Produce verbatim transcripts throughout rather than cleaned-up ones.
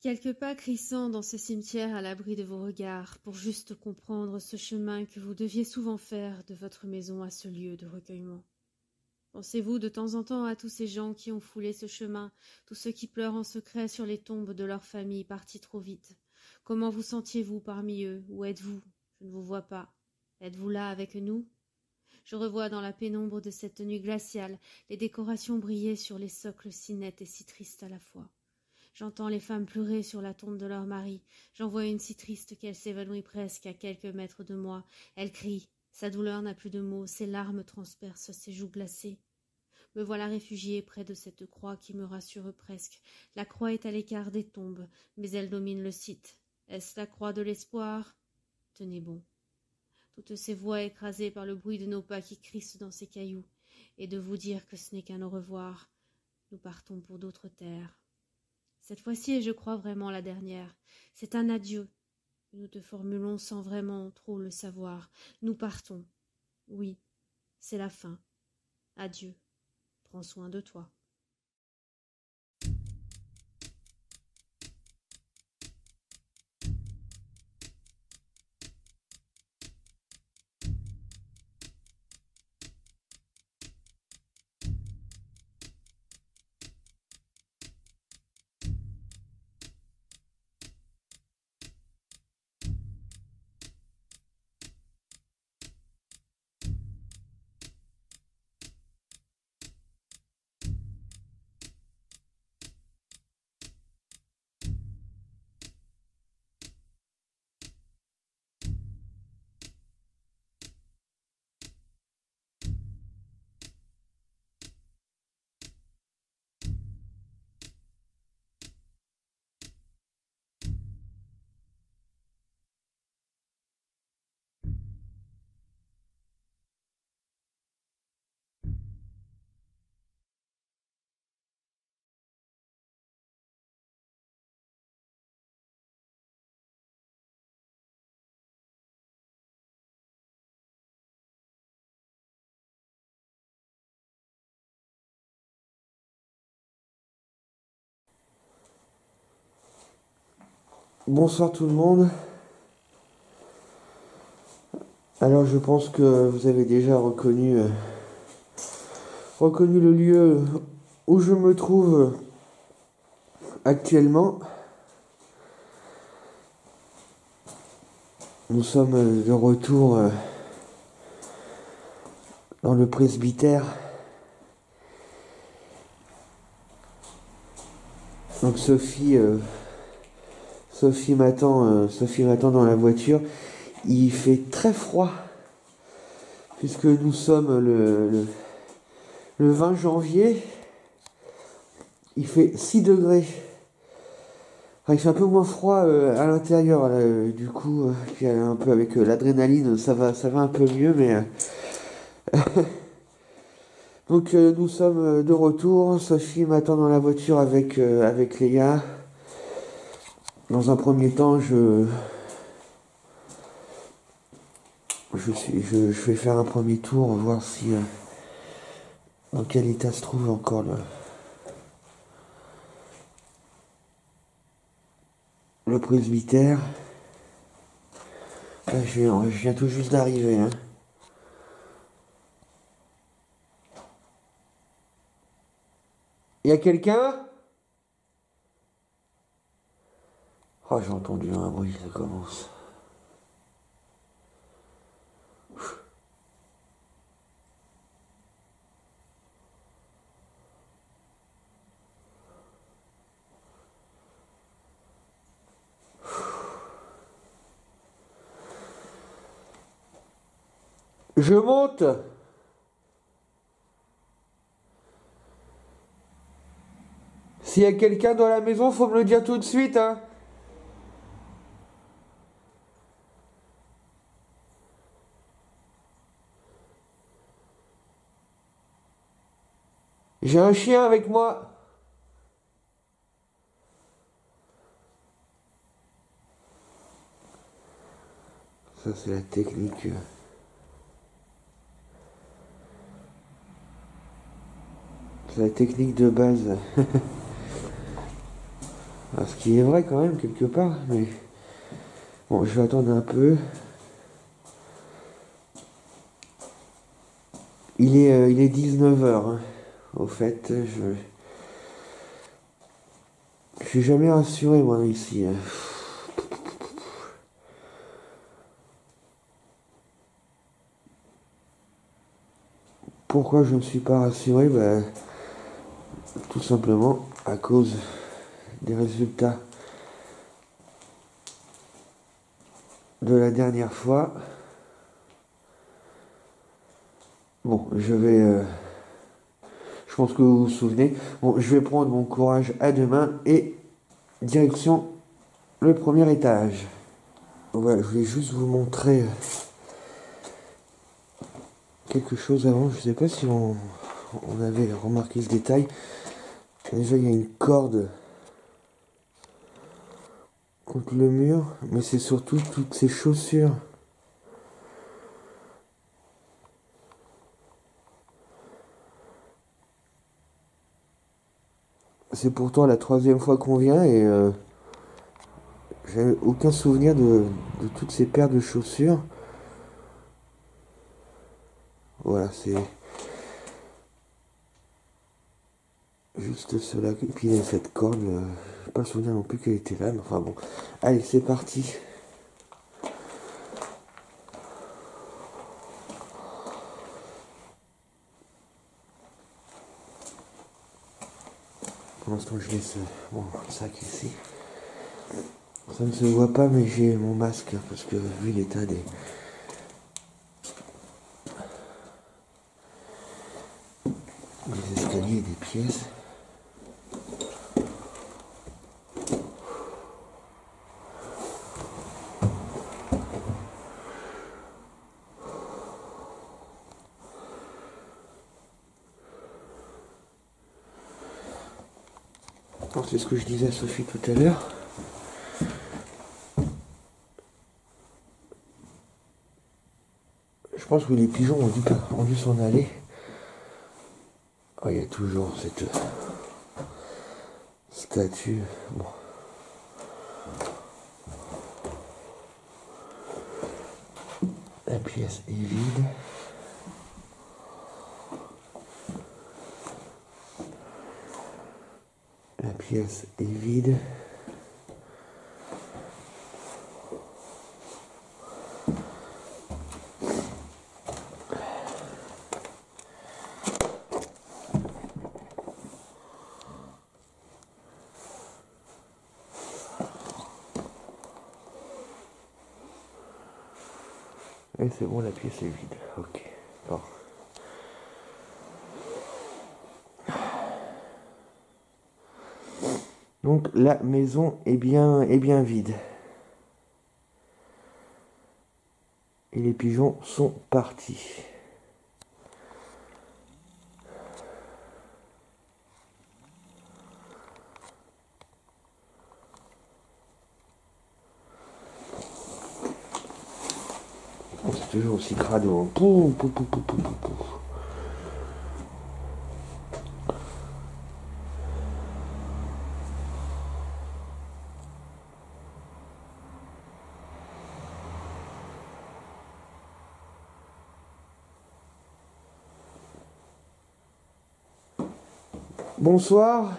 Quelques pas crissant dans ce cimetière à l'abri de vos regards, pour juste comprendre ce chemin que vous deviez souvent faire de votre maison à ce lieu de recueillement. Pensez-vous de temps en temps à tous ces gens qui ont foulé ce chemin, tous ceux qui pleurent en secret sur les tombes de leurs familles parties trop vite? Comment vous sentiez-vous parmi eux? Où êtes-vous? Je ne vous vois pas. Êtes-vous là avec nous? Je revois dans la pénombre de cette nuit glaciale les décorations briller sur les socles si nettes et si tristes à la fois. J'entends les femmes pleurer sur la tombe de leur mari. J'en vois une si triste qu'elle s'évanouit presque à quelques mètres de moi. Elle crie. Sa douleur n'a plus de mots. Ses larmes transpercent ses joues glacées. Me voilà réfugiée près de cette croix qui me rassure presque. La croix est à l'écart des tombes, mais elle domine le site. Est-ce la croix de l'espoir? Tenez bon. Toutes ces voix écrasées par le bruit de nos pas qui crissent dans ces cailloux, et de vous dire que ce n'est qu'un au revoir. Nous partons pour d'autres terres. Cette fois-ci est, je crois, vraiment la dernière. C'est un adieu que nous te formulons sans vraiment trop le savoir. Nous partons. Oui, c'est la fin. Adieu. Prends soin de toi. Bonsoir tout le monde. Alors je pense que vous avez déjà reconnu, euh, reconnu le lieu où je me trouve actuellement. Nous sommes de retour euh, dans le presbytère. Donc Sophie, euh, Sophie m'attend, euh, Sophie m'attend dans la voiture. Il fait très froid puisque nous sommes le, le, le vingt janvier. Il fait six degrés. Enfin, il fait un peu moins froid euh, à l'intérieur, là, euh, du coup, euh, un peu avec euh, l'adrénaline, ça va, ça va un peu mieux, mais euh, donc euh, nous sommes euh, de retour. Sophie m'attend dans la voiture avec euh, avec Léa. Dans un premier temps, je je suis, je, je vais faire un premier tour, voir si euh, dans quel état se trouve encore le le presbytère. Là, je viens, je viens tout juste d'arriver, hein. Y a quelqu'un? Oh, j'ai entendu un bruit, ça commence. Je monte. S'il y a quelqu'un dans la maison, faut me le dire tout de suite, hein. J'ai un chien avec moi. Ça, c'est la technique. C'est la technique de base. Alors, ce qui est vrai quand même quelque part, mais bon, je vais attendre un peu. Il est, euh, il est dix-neuf heures, hein. Au fait, je... Je suis jamais rassuré, moi, ici, hein. Pourquoi je ne suis pas rassuré? Ben, tout simplement à cause des résultats de la dernière fois. Bon, je vais... euh, je pense que vous vous souvenez. Bon, je vais prendre mon courage à deux mains et direction le premier étage. Voilà, je voulais juste vous montrer euh, quelque chose avant. Je sais pas si on, on avait remarqué ce détail. Déjà, il y a une corde contre le mur, mais c'est surtout toutes ces chaussures. C'est pourtant la troisième fois qu'on vient et euh, j'avais aucun souvenir de, de toutes ces paires de chaussures. Voilà, c'est juste cela. Et puis il y a cette corde, euh, j'ai pas le souvenir non plus qu'elle était là, mais enfin bon. Allez, c'est parti. Pour l'instant, je laisse mon sac ici. Ça ne se voit pas, mais j'ai mon masque, hein, parce que vu l'état des... des escaliers et des pièces. C'est ce que je disais à Sophie tout à l'heure. Je pense que les pigeons ont dû, ont dû s'en aller. Oh, il y a toujours cette statue. Bon. La pièce est vide. La pièce est vide. Et c'est bon, la pièce est vide. Ok. Bon. Donc la maison est bien, est bien vide. Et les pigeons sont partis. Oh, c'est toujours aussi crado. Hein. Pou, pou, pou, pou, pou, pou, pou. Bonsoir.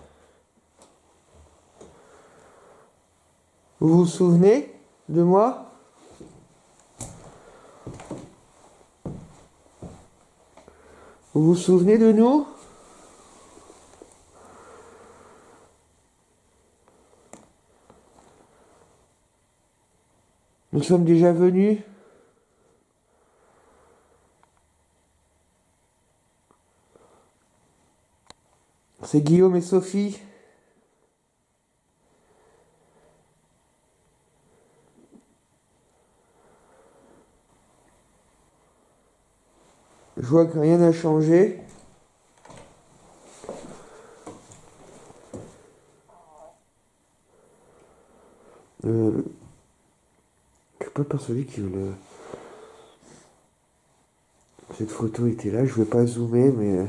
Vous vous souvenez de moi? Vous vous souvenez de nous? Nous sommes déjà venus. C'est Guillaume et Sophie. Je vois que rien n'a changé. Euh, je suis pas persuadé que le... cette photo était là. Je vais pas zoomer, mais...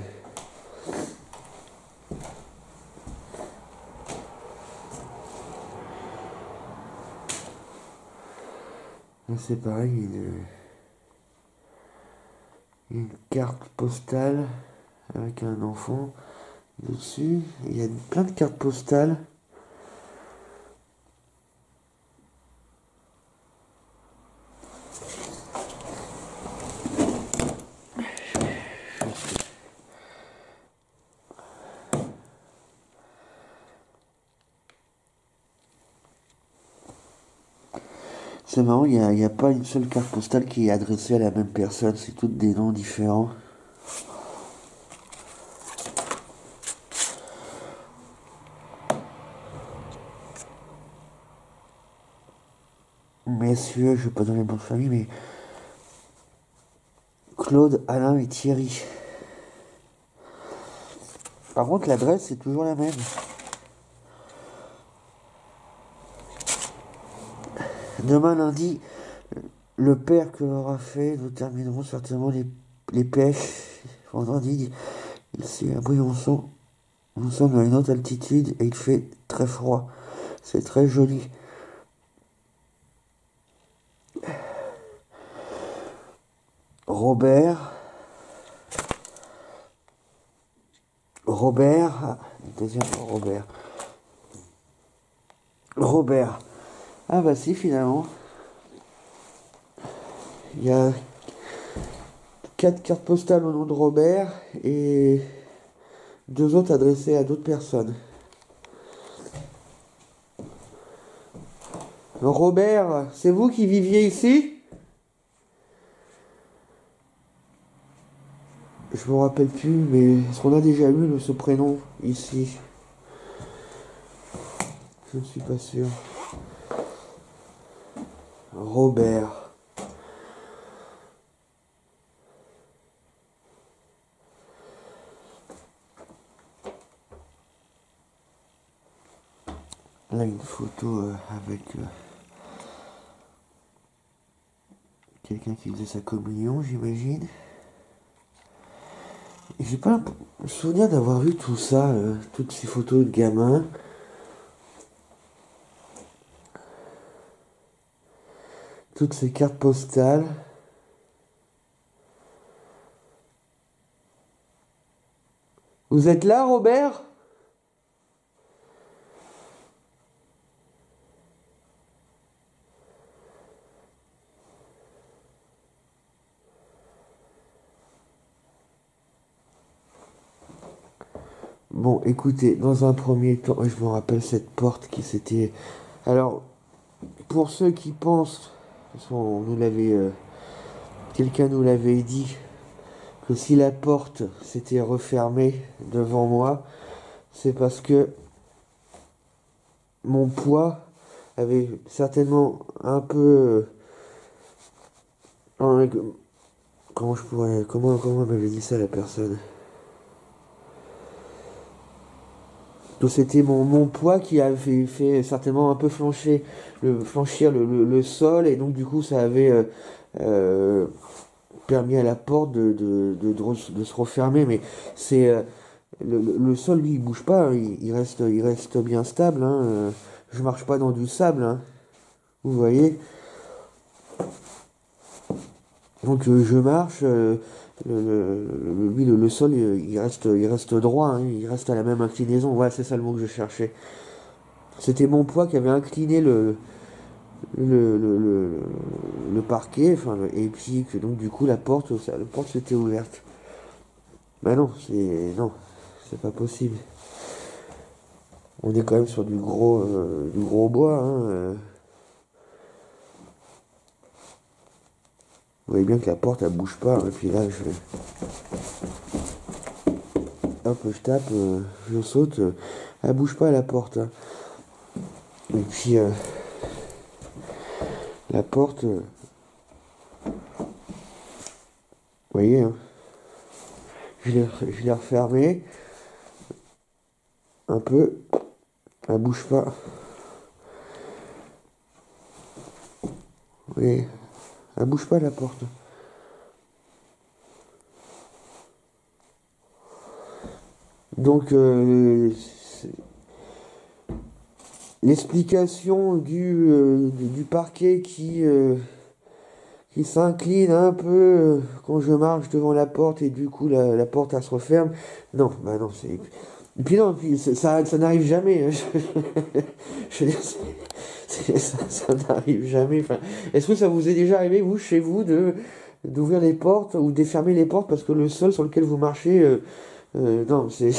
Là c'est pareil, une, une carte postale avec un enfant dessus. Il y a plein de cartes postales. C'est marrant, il n'y a, il y a pas une seule carte postale qui est adressée à la même personne, c'est toutes des noms différents. Messieurs, je ne vais pas donner le nom de famille, mais Claude, Alain et Thierry. Par contre, l'adresse c'est toujours la même. Demain lundi, le père que l'aura fait, nous terminerons certainement les, les pêches. Vendredi, ici à Briançon, nous sommes à une haute altitude et il fait très froid. C'est très joli. Robert. Robert. Ah, deuxième Robert. Robert. Ah bah si, finalement. Il y a quatre cartes postales au nom de Robert et deux autres adressées à d'autres personnes. Robert, c'est vous qui viviez ici? Je me rappelle plus, mais est-ce qu'on a déjà eu ce prénom ici? Je ne suis pas sûr. Robert. Là, une photo euh, avec euh, quelqu'un qui faisait sa communion, j'imagine. J'ai pas le souvenir d'avoir vu tout ça, euh, toutes ces photos de gamins. Toutes ces cartes postales. Vous êtes là, Robert? Bon, écoutez, dans un premier temps, je me rappelle cette porte qui s'était... Alors, pour ceux qui pensent, on nous l'avait, euh, quelqu'un nous l'avait dit, que si la porte s'était refermée devant moi, c'est parce que mon poids avait certainement un peu... euh, comment je pourrais... Comment, comment m'avait dit ça la personne? Donc c'était mon, mon poids qui avait fait certainement un peu flancher, le, flanchir le, le, le sol, et donc du coup ça avait euh, euh, permis à la porte de, de, de, de, de se refermer, mais c'est euh, le, le sol lui il bouge pas, hein, il, il reste il reste bien stable, hein, euh, je marche pas dans du sable, hein, vous voyez. Donc euh, je marche, euh, le, le, le, le, sol il reste, il reste droit, hein, il reste à la même inclinaison, voilà, c'est ça le mot que je cherchais. C'était mon poids qui avait incliné le, le, le, le, le parquet, enfin, et puis que donc du coup la porte, ça, la porte s'était ouverte. Ben non, c'est non, c'est pas possible. On est quand même sur du gros, euh, du gros bois, hein, euh. Vous voyez bien que la porte elle bouge pas, et puis là je hop je tape, euh, je saute, euh, elle bouge pas la porte, hein. Et puis euh, la porte, euh, vous voyez, hein, je l'ai je l'ai refermée un peu, elle bouge pas. Vous voyez, elle bouge pas la porte. Donc euh, l'explication du, euh, du parquet qui, euh, qui s'incline un peu euh, quand je marche devant la porte et du coup la, la porte elle se referme. Non, bah non, c'est. Et puis non, puis ça, ça, ça n'arrive jamais. hein. Je, je- c'est- ça, ça n'arrive jamais. Enfin, est-ce que ça vous est déjà arrivé, vous, chez vous, de d'ouvrir les portes ou de fermer les portes parce que le sol sur lequel vous marchez, euh, euh, non, c'est.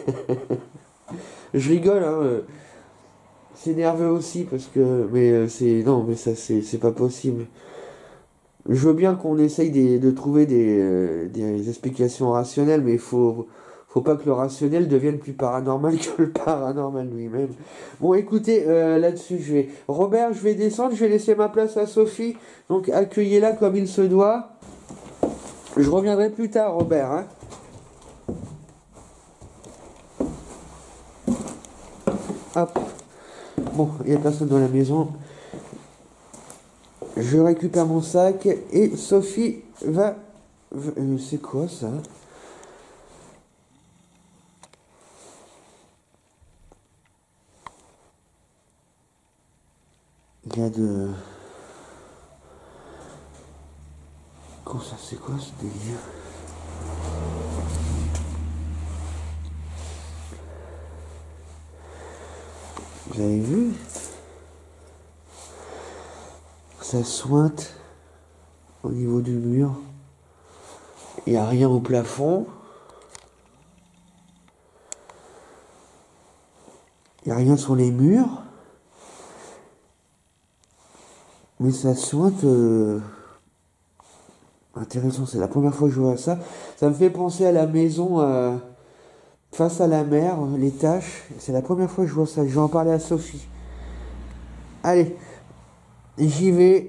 Je rigole, hein. euh, C'est nerveux aussi parce que, mais euh, c'est non, mais ça c'est c'est pas possible. Je veux bien qu'on essaye des- de trouver des, euh, des explications rationnelles, mais il faut, faut pas que le rationnel devienne plus paranormal que le paranormal lui-même. Bon, écoutez, euh, là-dessus, je vais. Robert, je vais descendre, je vais laisser ma place à Sophie. Donc, accueillez-la comme il se doit. Je reviendrai plus tard, Robert. Hein. Hop. Bon, il n'y a personne dans la maison. Je récupère mon sac et Sophie va. va- euh, c'est quoi ça? Il y a de. Comment ça, c'est quoi ce délire? Vous avez vu? Ça sointe au niveau du mur. Il n'y a rien au plafond. Il n'y a rien sur les murs. Mais ça sointe. euh, Intéressant, c'est la première fois que je vois ça. Ça me fait penser à la maison euh, face à la mer, les taches. C'est la première fois que je vois ça. Je vais en parler à Sophie. Allez, j'y vais.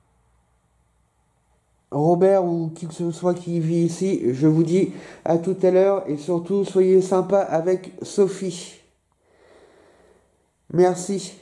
Robert ou qui que ce soit qui vit ici, je vous dis à tout à l'heure et surtout soyez sympa avec Sophie. Merci.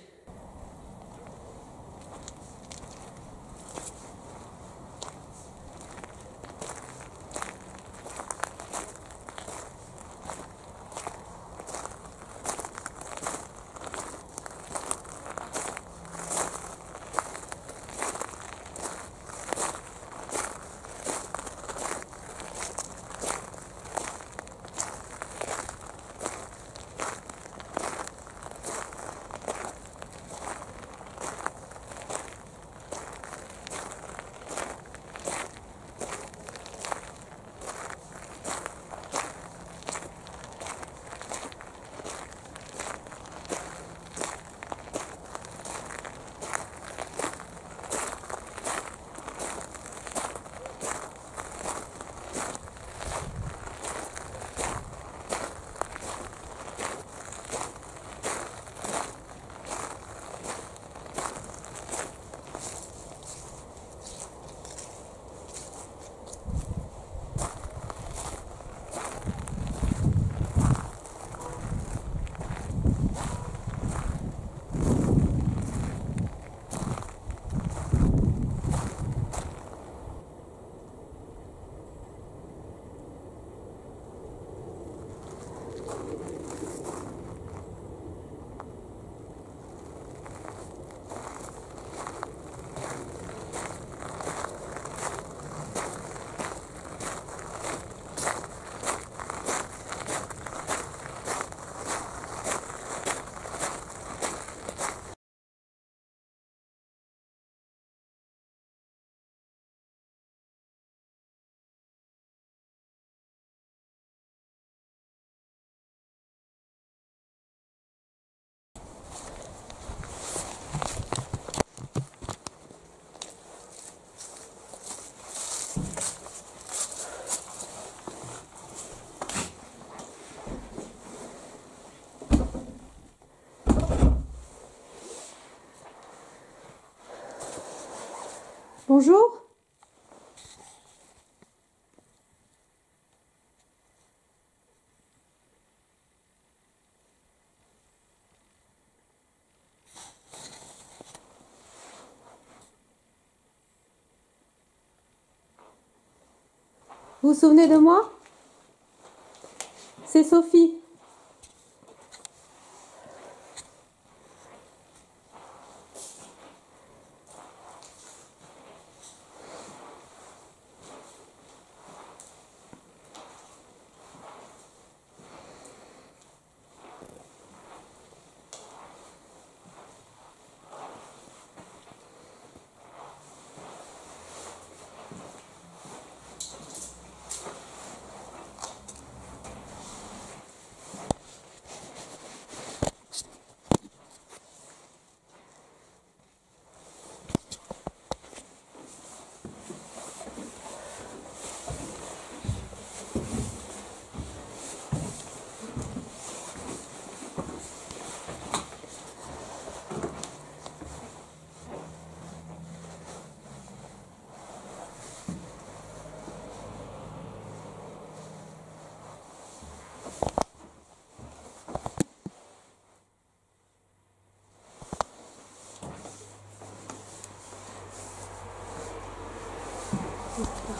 Bonjour. Vous vous souvenez de moi? C'est Sophie.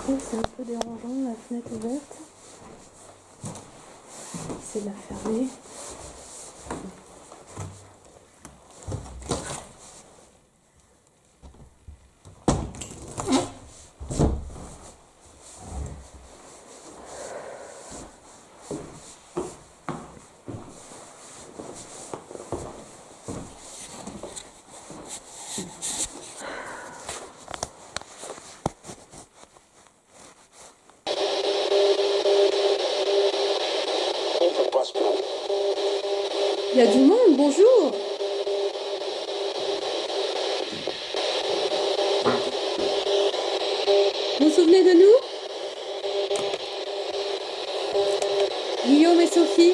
trouve que c'est un peu dérangeant, la fenêtre ouverte. J'essaie de la fermer. Il y a du monde, bonjour. Vous vous souvenez de nous? Guillaume et Sophie?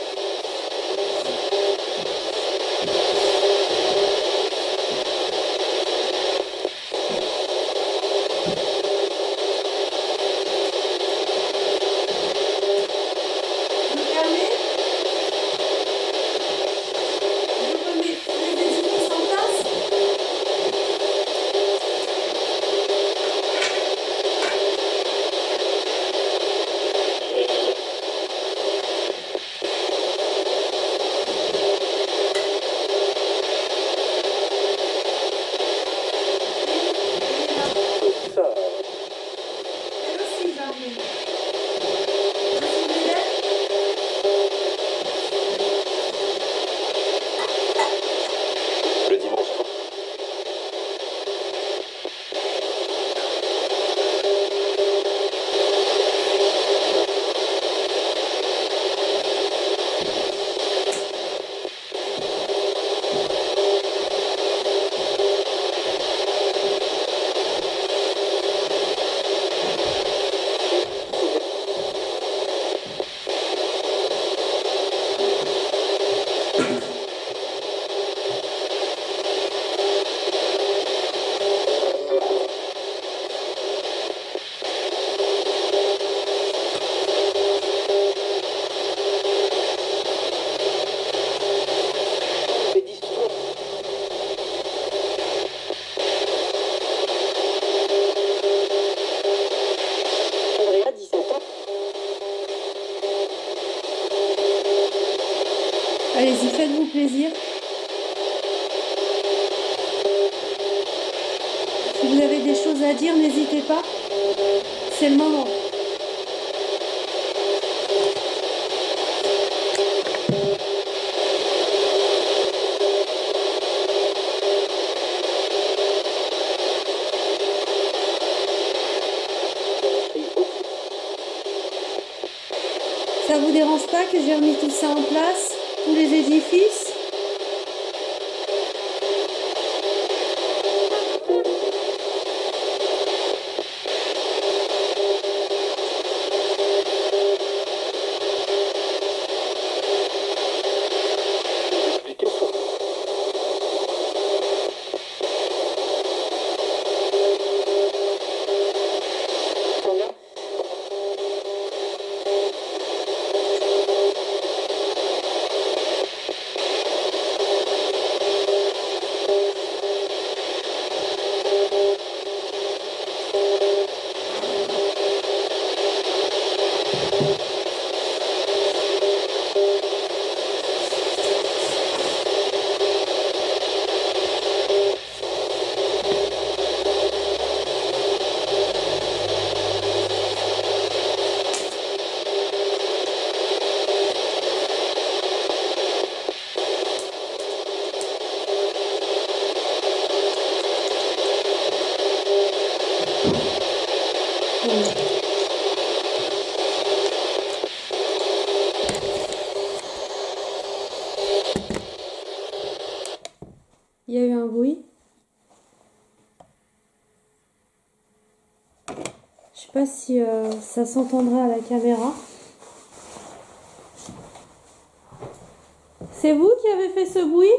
Allez-y, faites-vous plaisir. Si vous avez des choses à dire, n'hésitez pas. C'est le moment. Ça vous dérange pas que j'ai remis tout ça en place, tous les édifices? Il y a eu un bruit. Je sais pas si euh, ça s'entendra à la caméra. C'est vous qui avez fait ce bruit?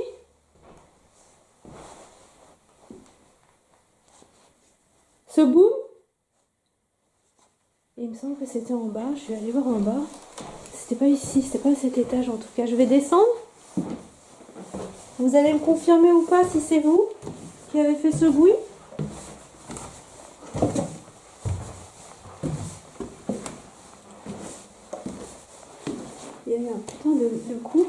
Ce boom? Il me semble que c'était en bas. Je vais aller voir en bas. C'était pas ici, c'était pas à cet étage en tout cas. Je vais descendre. Vous allez me confirmer ou pas si c'est vous qui avez fait ce bruit? autant de, de coups.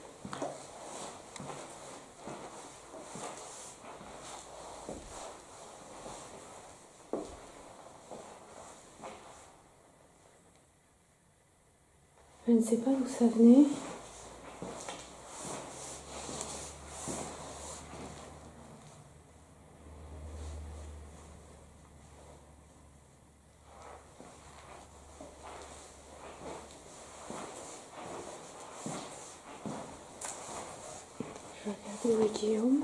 Je ne sais pas d'où ça venait. Je vais regarder où est Guillaume.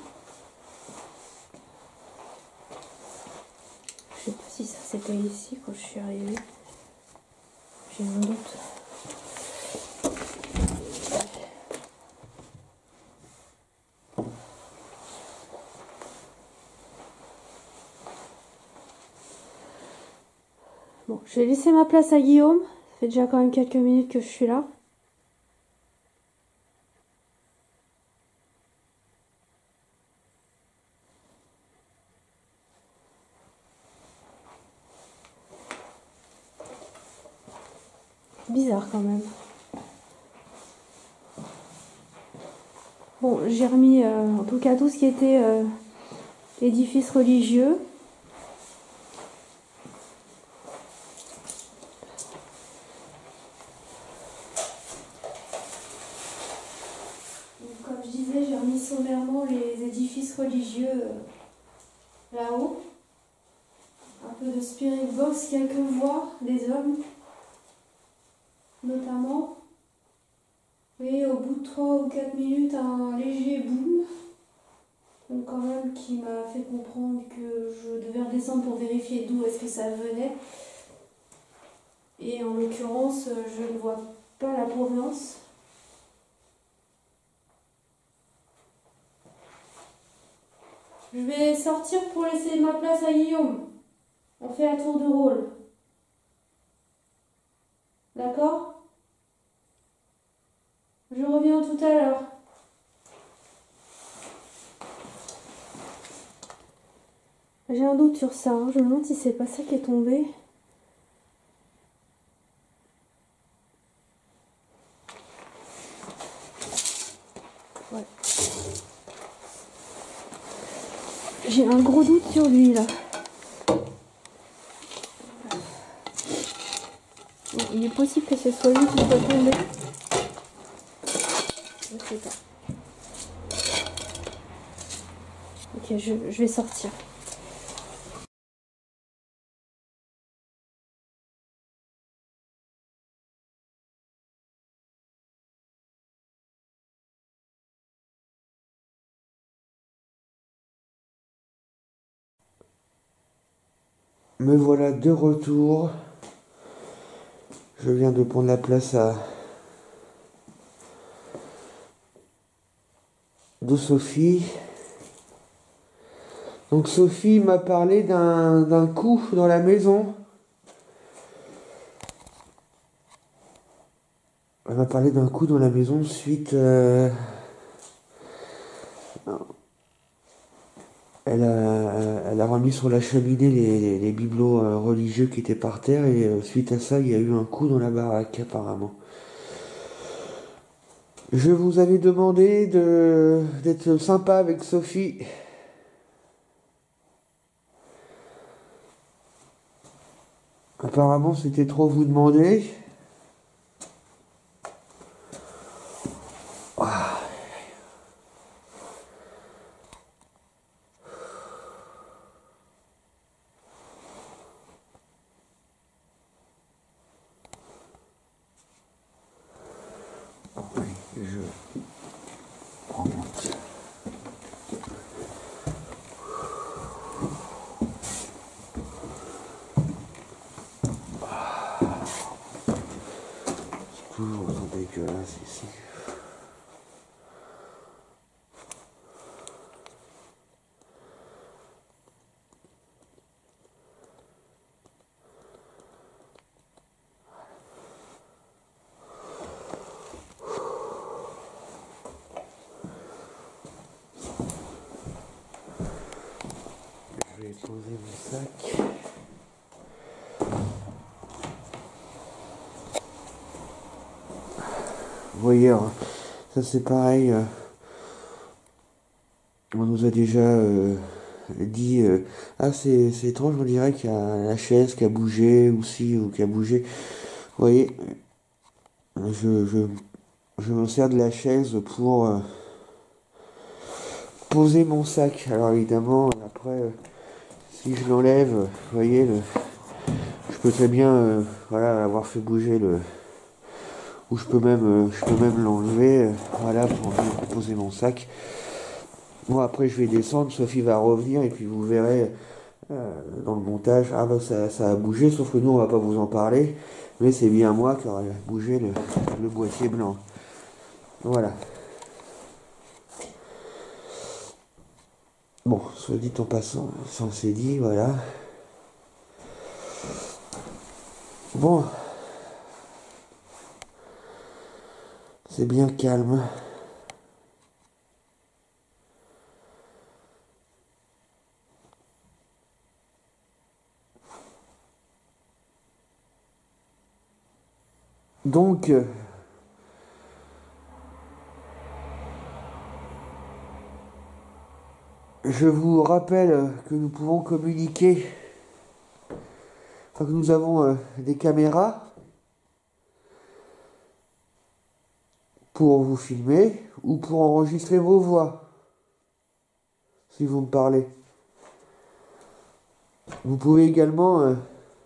Je sais pas si ça c'était ici quand je suis arrivée. J'ai mon doute. Bon, je vais laisser ma place à Guillaume. Ça fait déjà quand même quelques minutes que je suis là. Bizarre quand même. Bon, j'ai remis euh, en tout cas tout ce qui était euh, édifice religieux. Donc, comme je disais, j'ai remis sommairement les édifices religieux euh, là-haut. Un peu de spirit box, quelques voix des hommes, notamment. Et au bout de trois ou quatre minutes, un léger boom. Donc quand même qui m'a fait comprendre que je devais redescendre pour vérifier d'où est-ce que ça venait. Et en l'occurrence, je ne vois pas la provenance. Je vais sortir pour laisser ma place à Guillaume. On fait un tour de rôle. D'accord ? Je reviens tout à l'heure. J'ai un doute sur ça. Hein. Je me demande si c'est pas ça qui est tombé. Ouais. J'ai un gros doute sur lui là. Bon, il est possible que ce soit lui qui soit tombé. Je sais pas. Ok, je, je vais sortir. Me voilà de retour. Je viens de prendre la place à de Sophie. Donc Sophie m'a parlé d'un d'un coup dans la maison. Elle m'a parlé d'un coup dans la maison suite... Euh, elle, a, elle a remis sur la cheminée les, les, les bibelots euh, religieux qui étaient par terre et euh, suite à ça, il y a eu un coup dans la baraque apparemment. Je vous avais demandé de d'être sympa avec Sophie. Apparemment, c'était trop vous demander. Ah. Oui, je remonte. C'est toujours autant dégueulasse ici. Je vais poser mon sac. Vous voyez, hein, ça c'est pareil. euh, on nous a déjà euh, dit euh, ah c'est c'est étrange, on dirait qu'il y a la chaise qui a bougé aussi ou qui a bougé. Vous voyez, je, je, je me sers de la chaise pour euh, poser mon sac. Alors évidemment, après, euh, si je l'enlève, vous voyez, le, je peux très bien euh, voilà, avoir fait bouger le. Ou je peux même, euh, je peux même l'enlever, euh, voilà, pour venir poser mon sac. Bon, après, je vais descendre, Sophie va revenir, et puis vous verrez euh, dans le montage, ah bah ça, ça a bougé, sauf que nous, on va pas vous en parler, mais c'est bien moi qui aurais bougé le, le boîtier blanc. Voilà. Bon, soit dit en passant, ça on s'est dit, voilà. Bon. C'est bien calme. Donc, euh, je vous rappelle que nous pouvons communiquer, enfin que nous avons euh, des caméras pour vous filmer ou pour enregistrer vos voix, si vous me parlez. Vous pouvez également euh,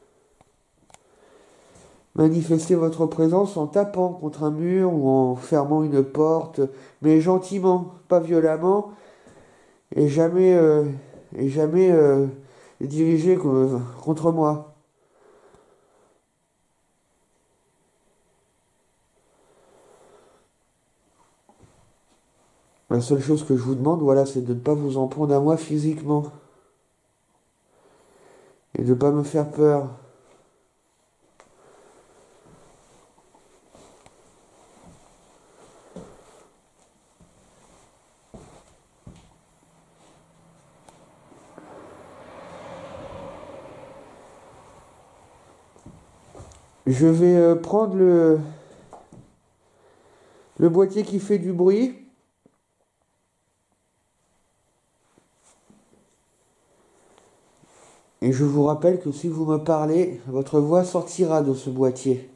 manifester votre présence en tapant contre un mur ou en fermant une porte, mais gentiment, pas violemment, et jamais, euh, et jamais euh, dirigé co- contre moi. La seule chose que je vous demande, voilà, c'est de ne pas vous en prendre à moi physiquement. Et de ne pas me faire peur. Je vais euh, prendre le, le boîtier qui fait du bruit. Et je vous rappelle que si vous me parlez, votre voix sortira de ce boîtier.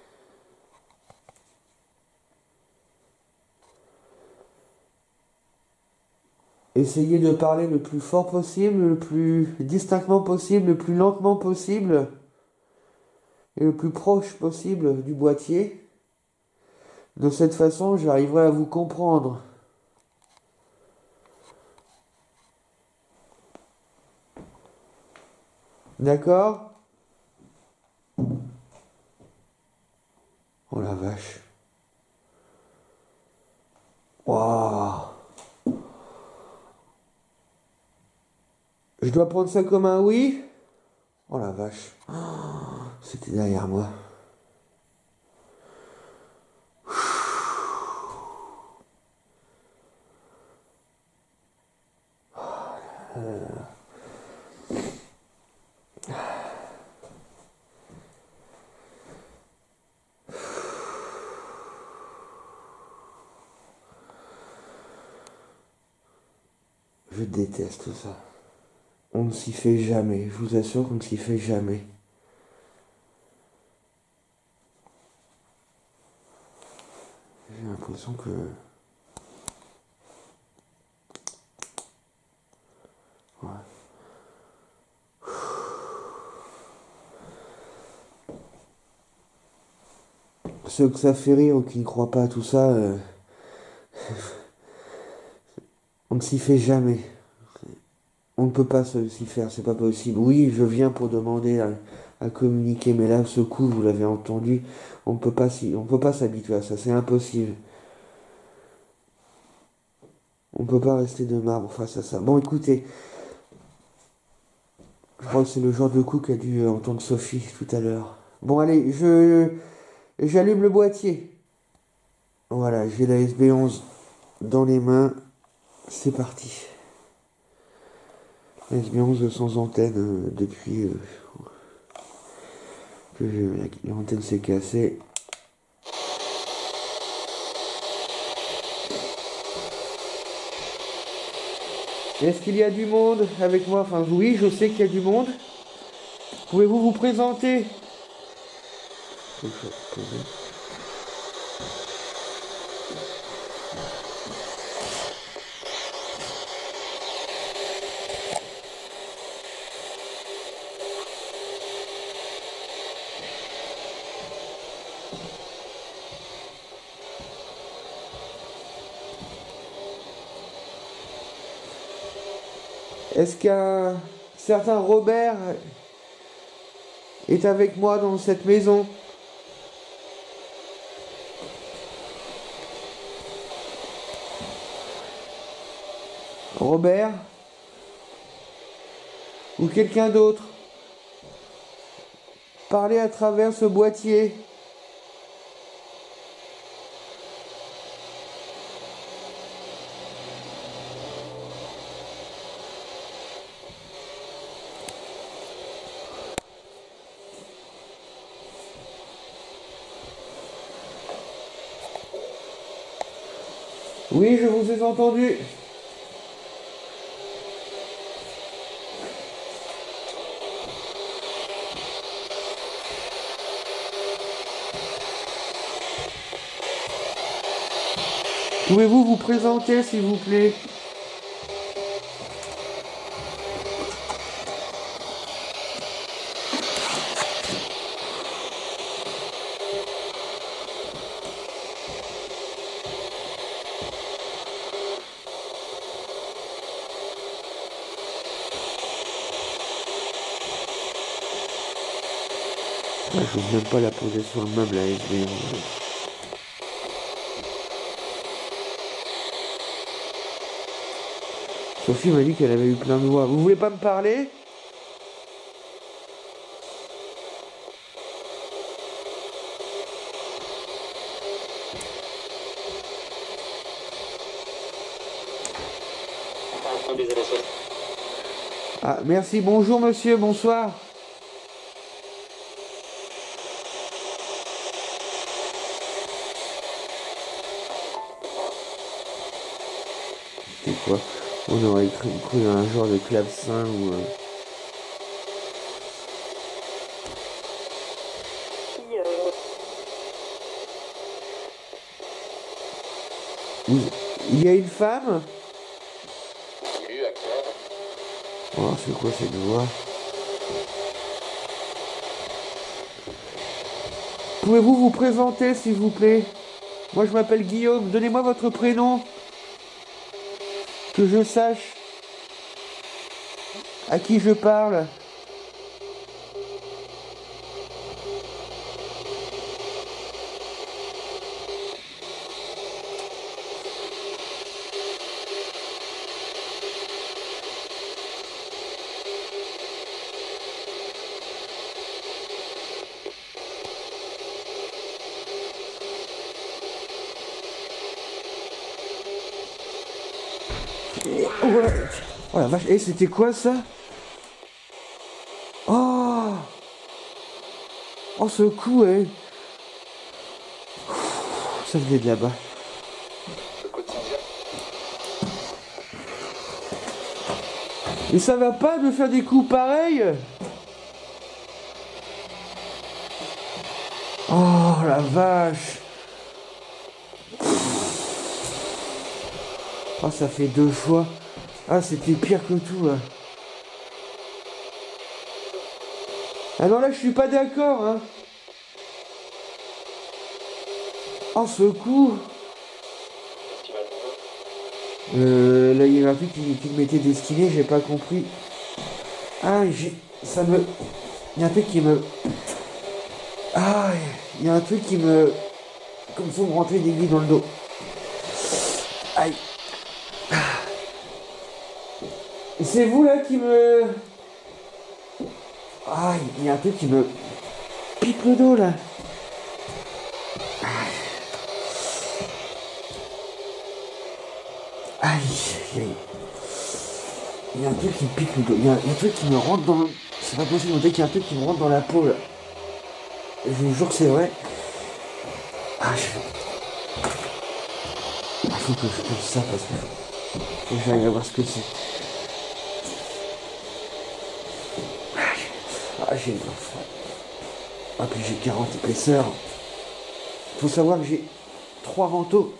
Essayez de parler le plus fort possible, le plus distinctement possible, le plus lentement possible et le plus proche possible du boîtier. De cette façon, j'arriverai à vous comprendre. D'accord? Oh la vache. Waouh. Je dois prendre ça comme un oui? Oh la vache. Oh, c'était derrière moi. Euh, Je déteste ça. On ne s'y fait jamais. Je vous assure qu'on ne s'y fait jamais. J'ai l'impression que... Ouais. Ceux que ça fait rire ou qui ne croient pas à tout ça, euh, on ne s'y fait jamais. On ne peut pas se- s'y faire, c'est pas possible. Oui, je viens pour demander à, à communiquer, mais là, ce coup, vous l'avez entendu, on ne peut pas s'y- on peut pas s'habituer à ça, c'est impossible. On ne peut pas rester de marbre face à ça. Bon, écoutez, je crois que c'est le genre de coup qu'a dû entendre Sophie tout à l'heure. Bon, allez, je j'allume le boîtier. Voilà, j'ai la S B onze dans les mains. C'est parti. La S B onze sans antenne euh, depuis euh, que je- l'antenne s'est cassée. Est-ce qu'il y a du monde avec moi? Enfin, oui, je sais qu'il y a du monde. Pouvez-vous vous présenter? Est-ce qu'un certain Robert est avec moi dans cette maison? Robert? Ou quelqu'un d'autre? Parlez à travers ce boîtier. Oui, je vous ai entendu. Pouvez-vous vous présenter, s'il vous plaît? Ah, je ne veux même pas la poser sur le meuble à S B. Sophie m'a dit qu'elle avait eu plein de voix. Vous voulez pas me parler? Ah, merci. Bonjour, monsieur. Bonsoir. C'est quoi? On aurait cru, cru un genre de clavecin ou... Euh... Vous... Il y a une femme? Oh, c'est quoi cette voix? Pouvez-vous vous présenter, s'il vous plaît? Moi, je m'appelle Guillaume. Donnez-moi votre prénom. Que je sache à qui je parle. Ouais. Oh la vache, et c'était quoi ça? Oh Oh ce coup, eh. Ça venait de là-bas. Et ça va pas de faire des coups pareils? Oh la vache. Oh ça fait deux fois. Ah c'était pire que tout là. Ah non là je suis pas d'accord hein. Oh ce coup. Euh, là il y a un truc qui, qui m'était destiné, j'ai pas compris. Ah j'ai. Ça me. Il y a un truc qui me. Ah il y a un truc qui me. Comme ça me rentrer des aiguilles dans le dos. Aïe. Et c'est vous là qui me... Ah, il y a un truc qui me pique le dos là. Aïe, aïe. Il y a un truc qui me pique le dos. Il y a, il y a un truc qui me rentre dans... C'est pas possible, on dirait qu'il y a un truc qui me rentre dans la peau là. Je vous jure que c'est vrai. Ah, je... Il faut que je pose ça parce que... Faut que j'arrive à voir ce que c'est. Ah, j'ai... Ah, puis j'ai quarante épaisseurs. Faut savoir que j'ai trois manteaux.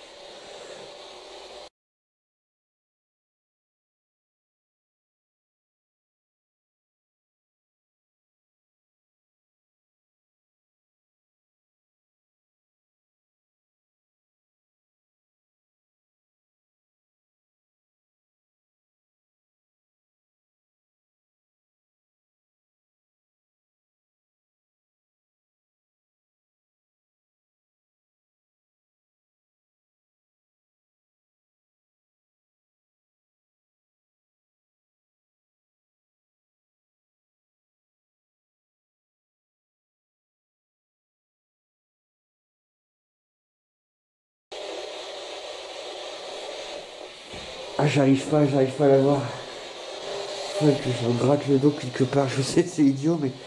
Ah, j'arrive pas, j'arrive pas à la voir. Faut que je me gratte le dos quelque part. Je sais, c'est idiot, mais...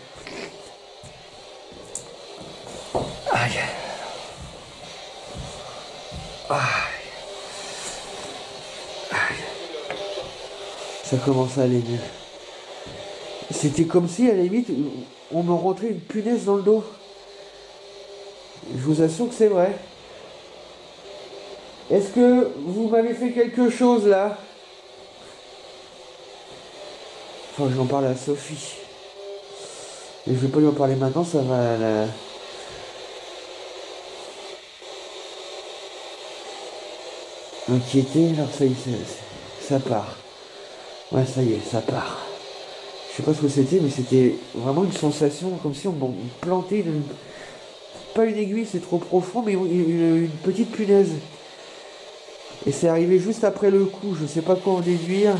Aïe. Aïe. Aïe. Ça commence à aller mieux. C'était comme si, à la limite, on me rentrait une punaise dans le dos. Je vous assure que c'est vrai. Est-ce que vous m'avez fait quelque chose, là? Enfin, j'en parle à Sophie. Mais je vais pas lui en parler maintenant, ça va la... inquiéter. Alors ça y est, ça part. Ouais, ça y est, ça part. Je sais pas ce que c'était, mais c'était vraiment une sensation comme si on me plantait une... pas une aiguille, c'est trop profond, mais une, une, une petite punaise. Et c'est arrivé juste après le coup, je sais pas quoi en déduire.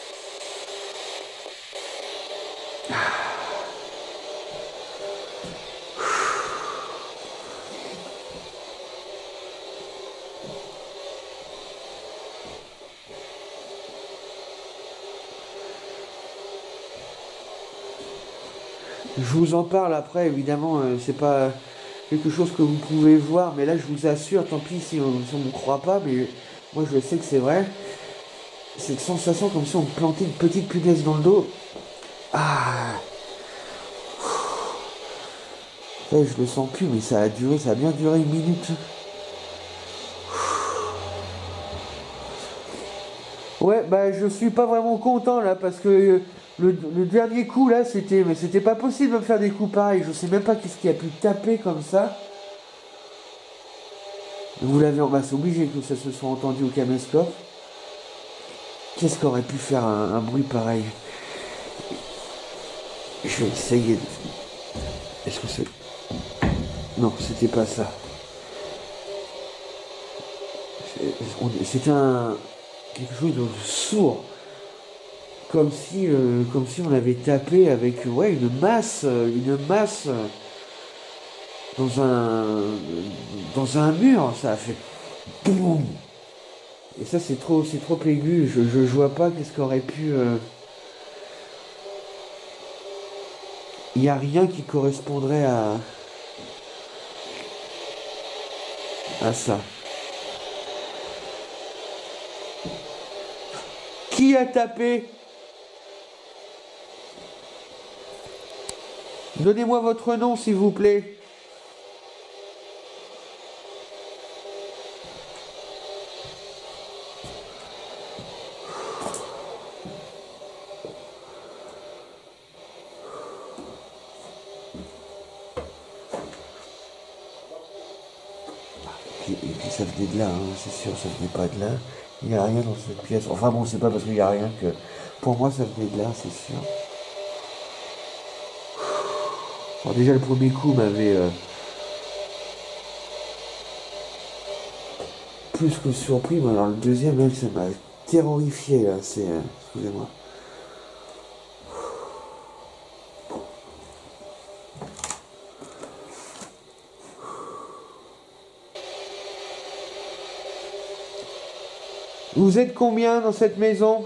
Je vous en parle après, évidemment, euh, c'est pas quelque chose que vous pouvez voir, mais là je vous assure, tant pis si on ne me croit pas, mais moi je sais que c'est vrai. Cette sensation comme si on me plantait une petite punaise dans le dos. Ah, ça, je le sens plus, mais ça a duré, ça a bien duré une minute. Ouais, bah je suis pas vraiment content là, parce que euh, le, le dernier coup là, c'était, mais c'était pas possible de me faire des coups pareils. Je sais même pas qu'est-ce qui a pu taper comme ça. Vous l'avez, bah, c'est obligé que ça se soit entendu au caméscope. Qu'est-ce qu'aurait pu faire un, un bruit pareil? Je vais essayer de... Est-ce que c'est... Non, c'était pas ça. C'était un... quelque chose de sourd. Comme si, euh, comme si on avait tapé avec ouais, une masse, une masse dans un, dans un mur. Ça a fait boum. Et ça, c'est trop, c'est trop aigu. Je, je, je vois pas qu'est-ce qu'aurait pu. Euh... Il n'y a rien qui correspondrait à, à ça. Qui a tapé? Donnez-moi votre nom, s'il vous plaît. Et puis ça venait de là, hein, c'est sûr, ça venait pas de là. Il n'y a rien dans cette pièce. Enfin bon, c'est pas parce qu'il n'y a rien que... Pour moi, ça venait de là, c'est sûr. Alors déjà, le premier coup m'avait... Euh, plus que surpris, mais alors le deuxième, là, ça m'a terrorifié, là, c'est... Euh, excusez-moi. Vous êtes combien dans cette maison?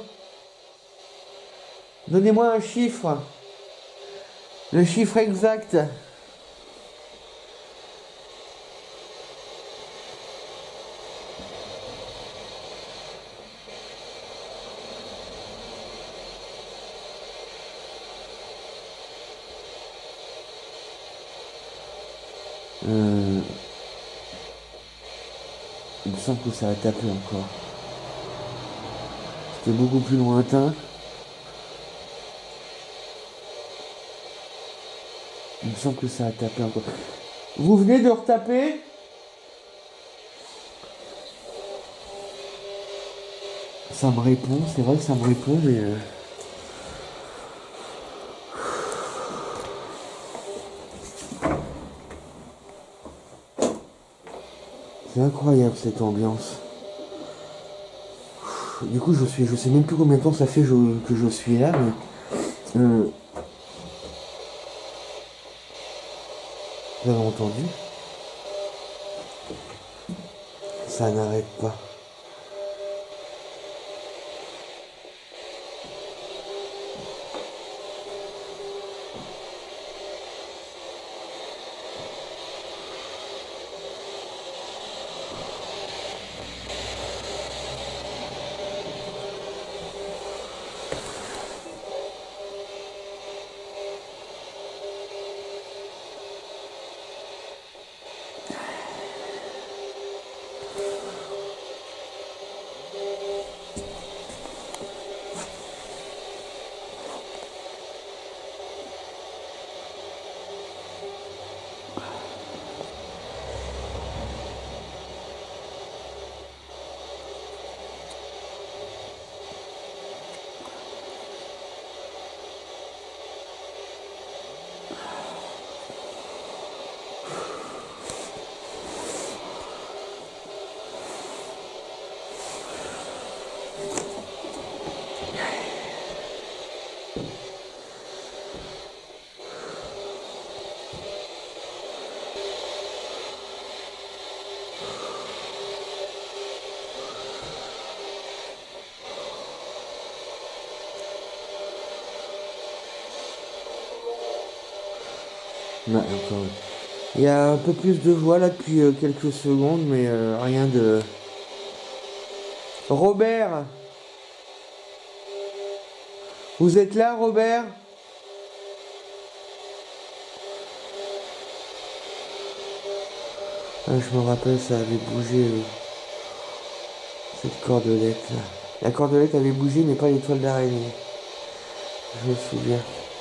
Donnez-moi un chiffre. Le chiffre exact. Euh, il me semble que ça a tapé encore. C'était beaucoup plus lointain. Il me semble que ça a tapé encore. Vous venez de retaper? Ça me répond, c'est vrai que ça me répond, mais... Euh... C'est incroyable cette ambiance. Du coup, je suis, je sais même plus combien de temps ça fait je- que je suis là, mais... Euh... Vous avez entendu? Ça n'arrête pas. Ouais, encore. Il y a un peu plus de voix là depuis euh, quelques secondes, mais euh, rien de... Robert! Vous êtes là, Robert? Ah, je me rappelle, ça avait bougé, euh, cette cordelette là. La cordelette avait bougé, mais pas l'étoile d'araignée. Je me souviens.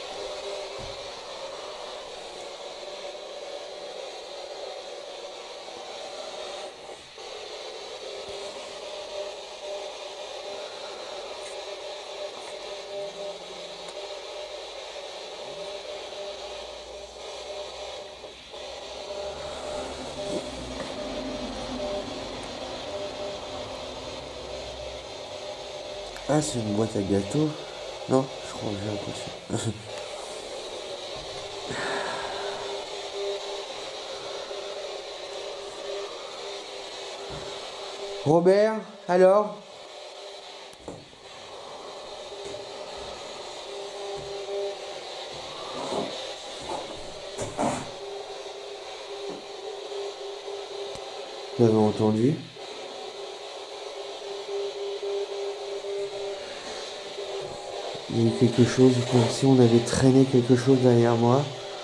Ah, c'est une boîte à gâteaux. Non, je crois que j'ai l'impression. Robert, alors? Vous avez entendu? Il y a eu quelque chose, comme si on avait traîné quelque chose derrière moi.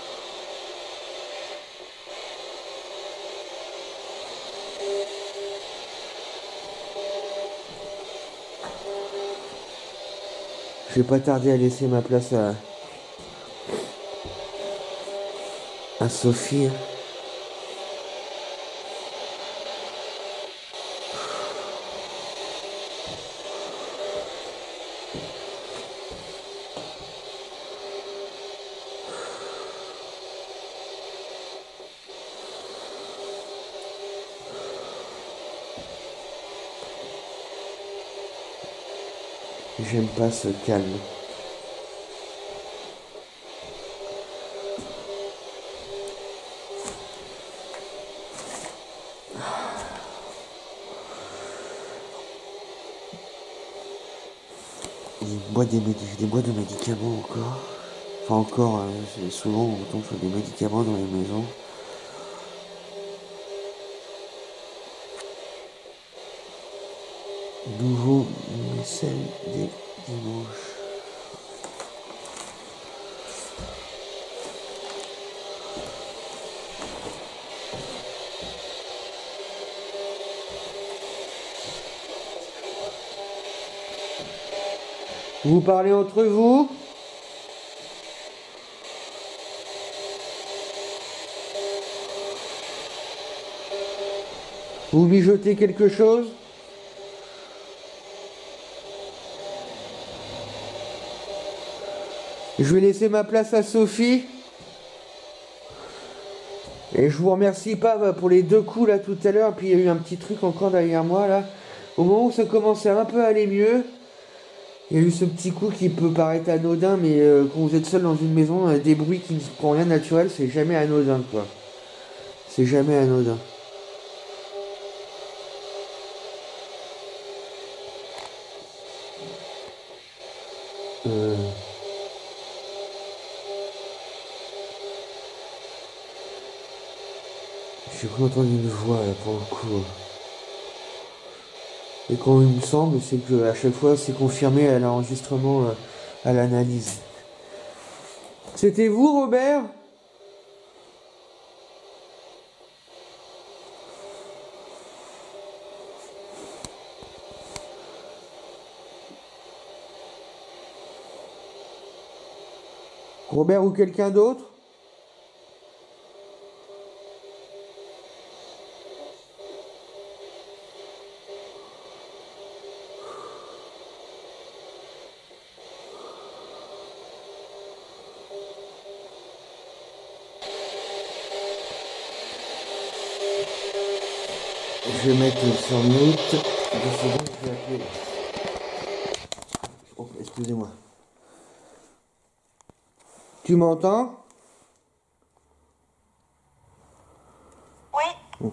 Je vais pas tarder à laisser ma place à, à Sophie. J'aime pas ce calme. Des boîtes, des, médi- des boîtes de médicaments encore. Enfin encore, euh, c'est souvent on tombe sur des médicaments dans les maisons. Nouveau message des dimanches. Vous parlez entre vous? Vous mijotez quelque chose? Je vais laisser ma place à Sophie. Et je vous remercie pas pour les deux coups là tout à l'heure. Puis il y a eu un petit truc encore derrière moi là. Au moment où ça commençait à un peu aller mieux, il y a eu ce petit coup qui peut paraître anodin, mais euh, quand vous êtes seul dans une maison, euh, des bruits qui ne sont rien naturel, c'est jamais anodin quoi. C'est jamais anodin. Euh... J'ai cru entendre une voix là pour le coup. Et quand il me semble, c'est que à chaque fois c'est confirmé à l'enregistrement, euh, à l'analyse. C'était vous, Robert? Robert ou quelqu'un d'autre? Je vais mettre sur mute. Deux secondes, je vais appeler. Oh, excusez-moi. Tu m'entends? Oui. Bon.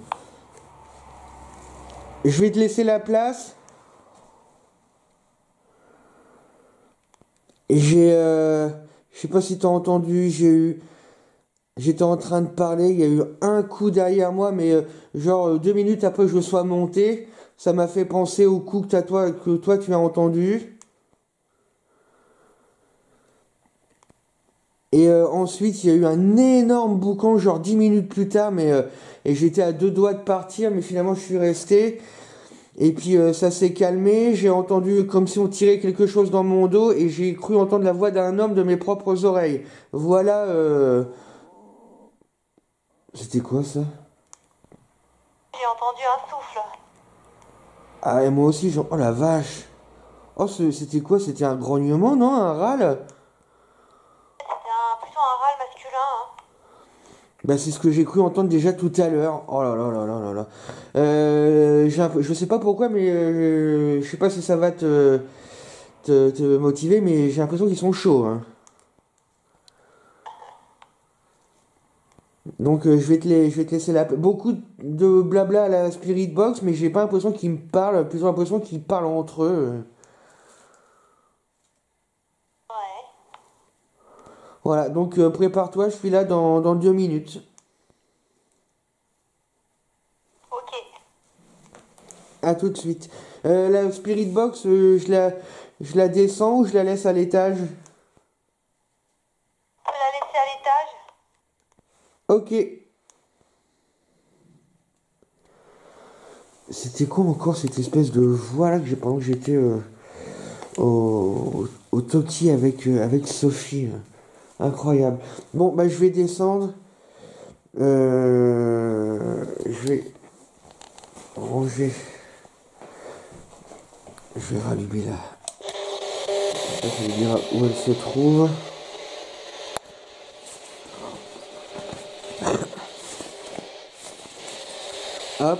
Je vais te laisser la place. Et j'ai... Euh, je sais pas si t'as entendu, j'ai eu... J'étais en train de parler, il y a eu un coup derrière moi, mais euh, genre euh, deux minutes après que je sois monté, ça m'a fait penser au coup que, t'as, toi, que toi tu as entendu. Et euh, ensuite, il y a eu un énorme boucan, genre dix minutes plus tard, mais euh, et j'étais à deux doigts de partir, mais finalement je suis resté. Et puis euh, ça s'est calmé, j'ai entendu comme si on tirait quelque chose dans mon dos, et j'ai cru entendre la voix d'un homme de mes propres oreilles. Voilà... Euh... C'était quoi ça? J'ai entendu un souffle. Ah, et moi aussi, genre... Oh la vache! Oh, ce- c'était quoi? C'était un grognement, non? Un râle? C'était un, plutôt un râle masculin. Hein. Bah, c'est ce que j'ai cru entendre déjà tout à l'heure. Oh là là là là là là. Euh, j'ai un peu- je sais pas pourquoi, mais euh, je sais pas si ça va te, te, te motiver, mais j'ai l'impression qu'ils sont chauds, hein. Donc euh, je vais te la- je vais te laisser la... Beaucoup de blabla à la Spirit Box, mais j'ai pas l'impression qu'ils me parlent, plutôt l'impression qu'ils parlent entre eux. Ouais. Voilà, donc euh, prépare-toi, je suis là dans, dans deux minutes. Ok. À tout de suite. Euh, la Spirit Box, euh, je la, je la descends ou je la laisse à l'étage? Tu peux la laisser à l'étage? Ok. C'était quoi encore cette espèce de voix là que j'ai pendant que j'étais euh, au, au Toki avec, euh, avec Sophie. Incroyable. Bon, bah je vais descendre. Euh, je vais ranger. Je vais rallumer là. Ça, ça me dira où elle se trouve. Hop.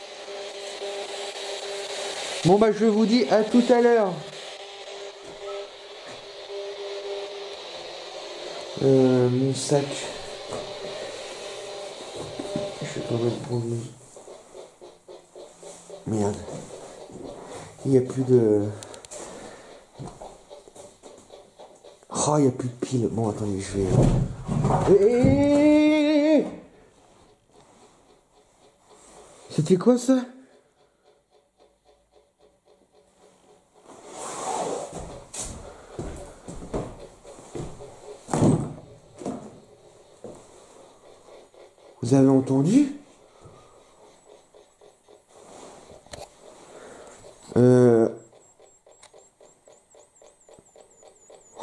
Bon bah je vous dis à tout à l'heure. Euh, mon sac. Je vais pas mettre mon... Merde. Il n'y a plus de... Oh, il n'y a plus de piles. Bon, attendez, je vais... Hé, hé, hé, hé. C'était quoi ça? Vous avez entendu? Euh...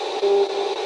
Thank you.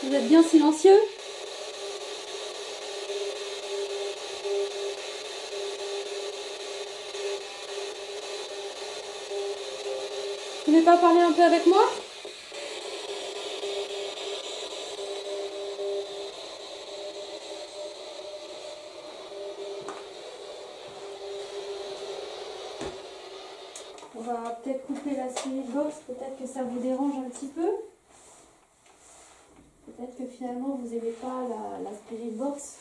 Vous êtes bien silencieux? Vous voulez pas parler un peu avec moi? On va peut-être couper la spirit box, peut-être que ça vous dérange un petit peu. Peut-être que finalement vous n'aimez pas la, la spirit box.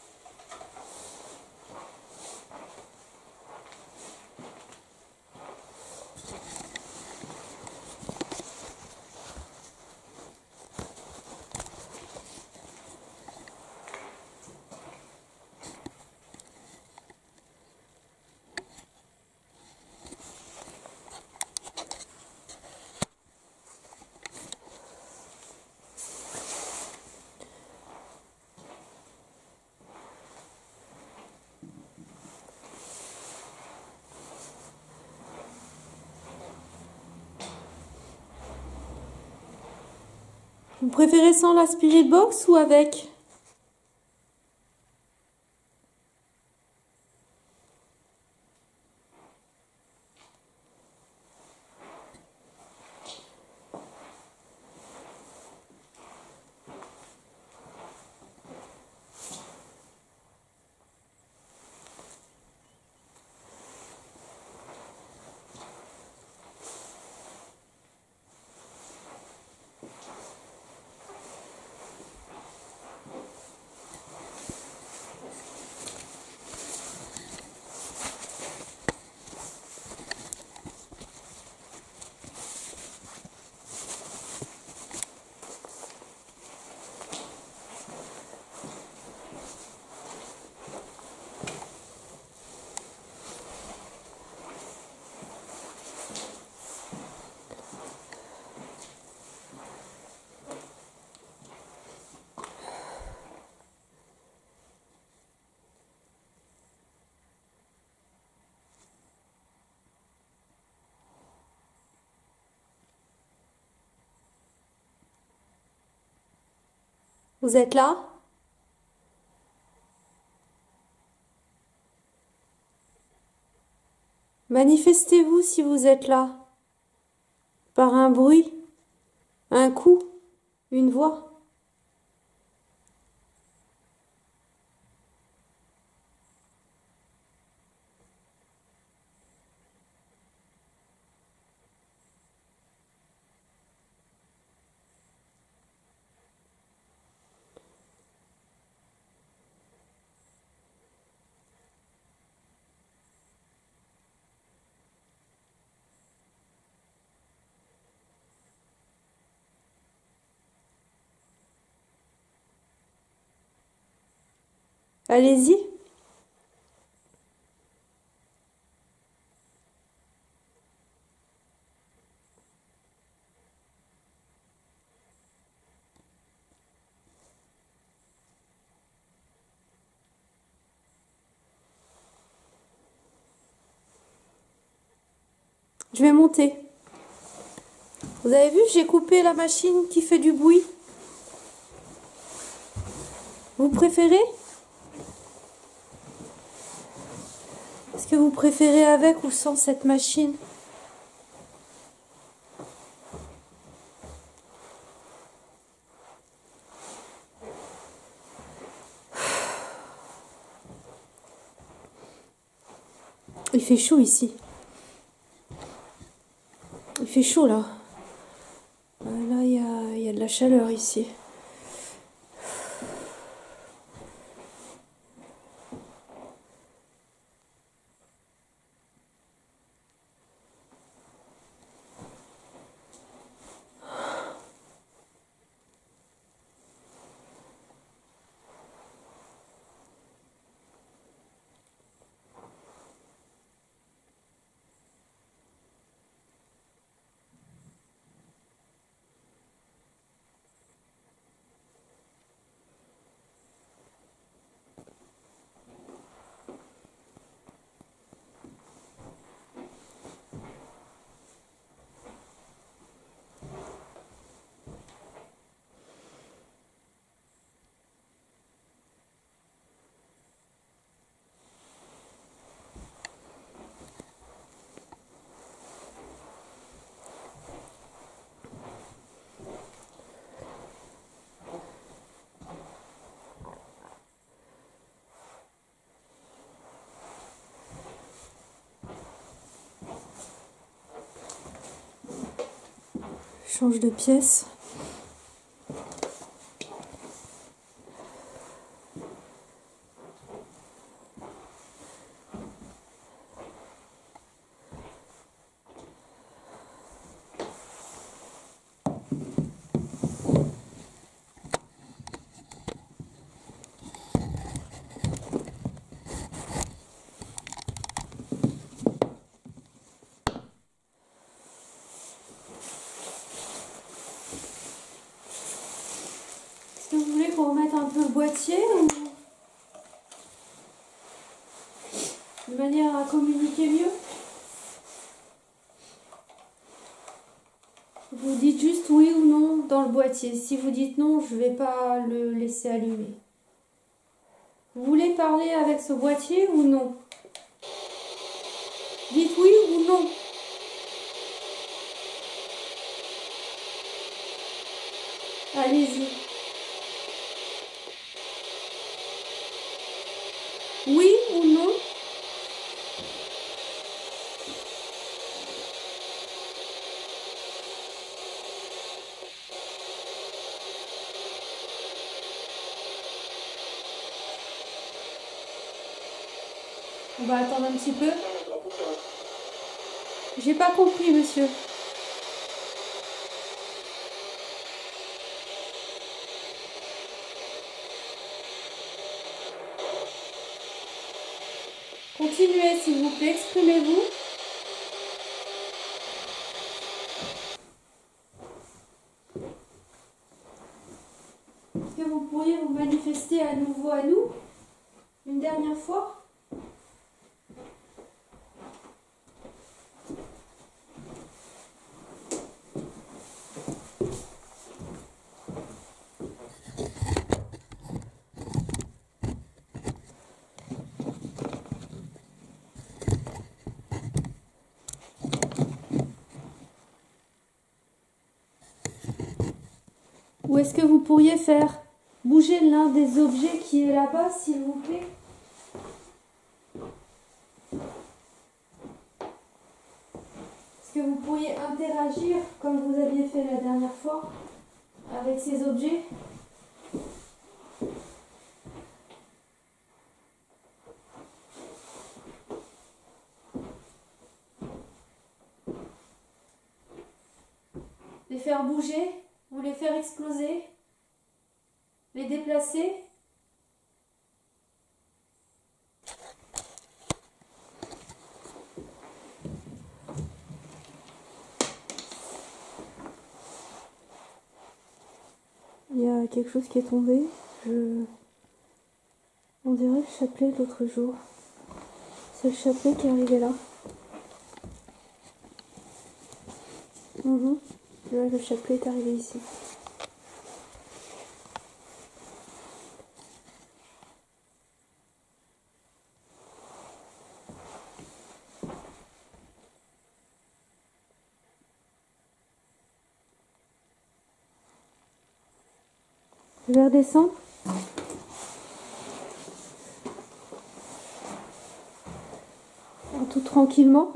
Vous préférez sans la spirit box ou avec? Vous êtes là? Manifestez-vous si vous êtes là. Par un bruit, un coup, une voix. Allez-y. Je vais monter. Vous avez vu, j'ai coupé la machine qui fait du bruit. Vous préférez? Est-ce que vous préférez avec ou sans cette machine? Il fait chaud ici. Il fait chaud là. Là, il y a, il y a de la chaleur ici. change de pièce. Est-ce que vous voulez qu'on remette un peu le boîtier ou de manière à communiquer mieux? Vous dites juste oui ou non dans le boîtier. Si vous dites non, je ne vais pas le laisser allumer. Vous voulez parler avec ce boîtier ou non? Dites oui ou non. Allez-y. Oui ou non? On va attendre un petit peu. J'ai pas compris, monsieur. Continuez, s'il vous plaît, exprimez-vous. Est-ce que vous pourriez vous manifester à nouveau à nous, une dernière fois? Ou est-ce que vous pourriez faire bouger l'un des objets qui est là-bas, s'il vous plaît? Est-ce que vous pourriez interagir comme vous aviez fait la dernière fois avec ces objets? Les faire bouger? Vous les faire exploser? Les déplacer? Il y a quelque chose qui est tombé. Je... On dirait le chapelet de l'autre jour. C'est le chapelet qui est arrivé là. Mmh. Là, le chapelet est arrivé ici. Je vais redescendre. Tout tranquillement.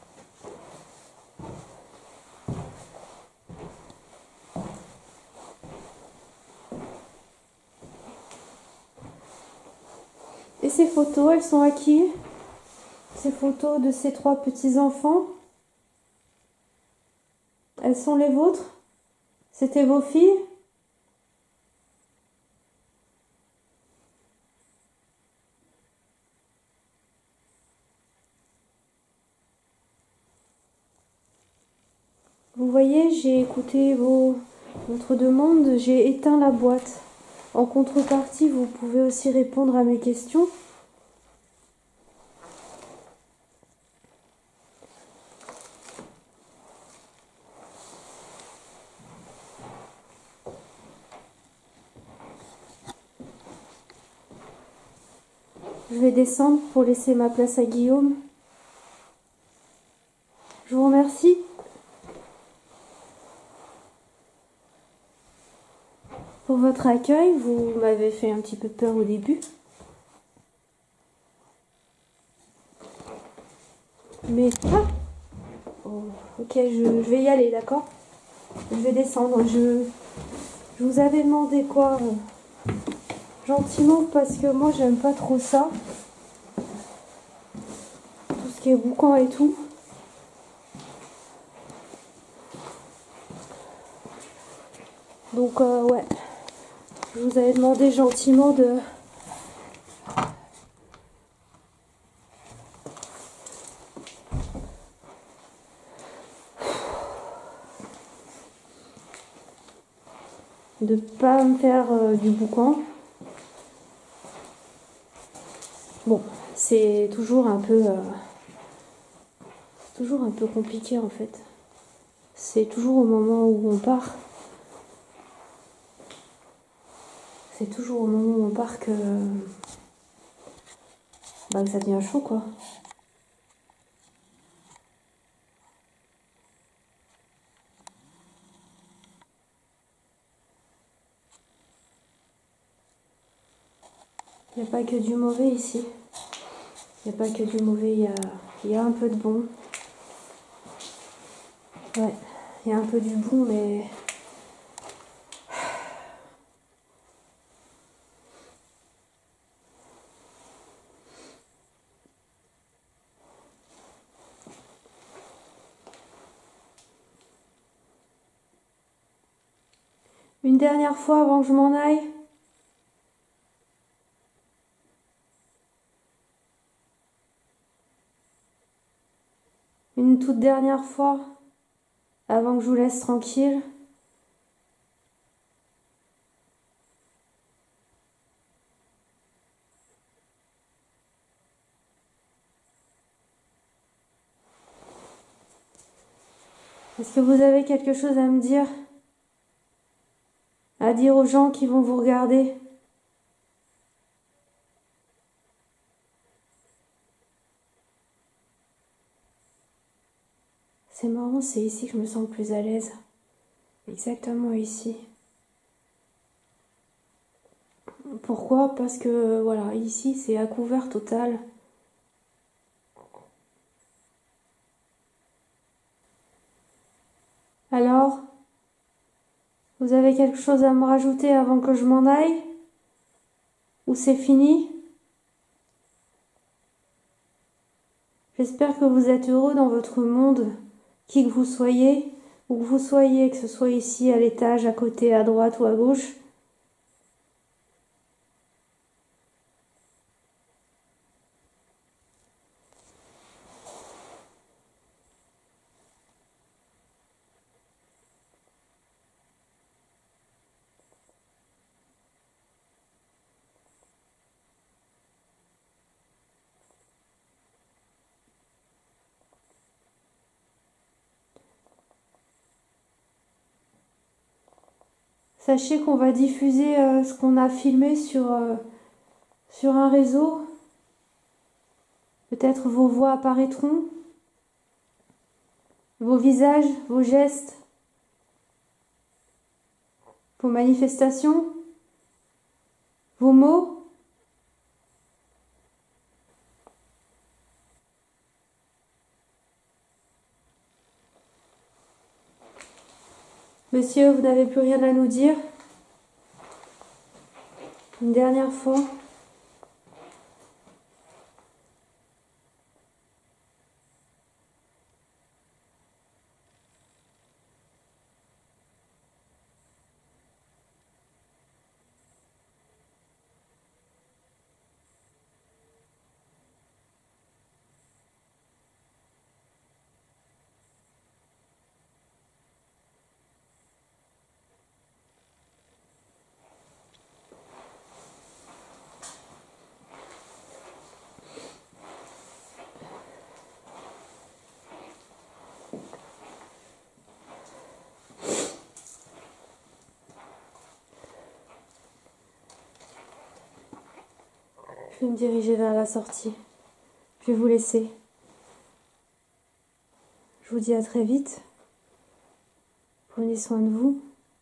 Et ces photos, elles sont à qui? Ces photos de ces trois petits-enfants, elles sont les vôtres? C'était vos filles? Vous voyez, j'ai écouté vos, votre demande, j'ai éteint la boîte. En contrepartie, vous pouvez aussi répondre à mes questions. Je vais descendre pour laisser ma place à Guillaume. Je vous remercie. Pour votre accueil, vous m'avez fait un petit peu peur au début. Mais... Ah oh, ok, je, je vais y aller, d'accord? Je vais descendre. Je, je vous avais demandé quoi euh, gentiment parce que moi j'aime pas trop ça. Tout ce qui est boucan et tout. Donc euh, ouais. Je vous avais demandé gentiment de... de pas me faire euh, du boucan. Bon, c'est toujours un peu euh, toujours un peu compliqué en fait. C'est toujours au moment où on part. C'est toujours au moment où on part que, bah, que ça devient chaud quoi. Il n'y a pas que du mauvais ici. Il n'y a pas que du mauvais, il y a, il y a un peu de bon. Ouais, il y a un peu du bon, mais... Une dernière fois avant que je m'en aille. Une toute dernière fois avant que je vous laisse tranquille. Est-ce que vous avez quelque chose à me dire? À dire aux gens qui vont vous regarder? C'est marrant, c'est ici que je me sens le plus à l'aise. Exactement ici. Pourquoi? Parce que, voilà, ici c'est à couvert total. Alors, vous avez quelque chose à me rajouter avant que je m'en aille? Ou c'est fini? J'espère que vous êtes heureux dans votre monde, qui que vous soyez, où que vous soyez, que ce soit ici, à l'étage, à côté, à droite ou à gauche. Sachez qu'on va diffuser euh, ce qu'on a filmé sur, euh, sur un réseau. Peut-être vos voix apparaîtront, vos visages, vos gestes, vos manifestations, vos mots. Monsieur, vous n'avez plus rien à nous dire? Une dernière fois. Je vais me diriger vers la sortie. Je vais vous laisser. Je vous dis à très vite. Prenez soin de vous.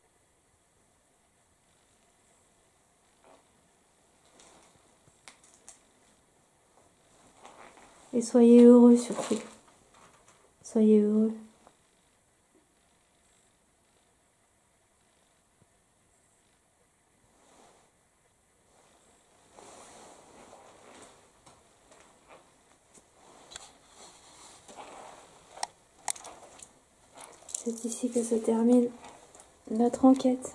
Et soyez heureux surtout. Soyez heureux. C'est ici que se termine notre enquête.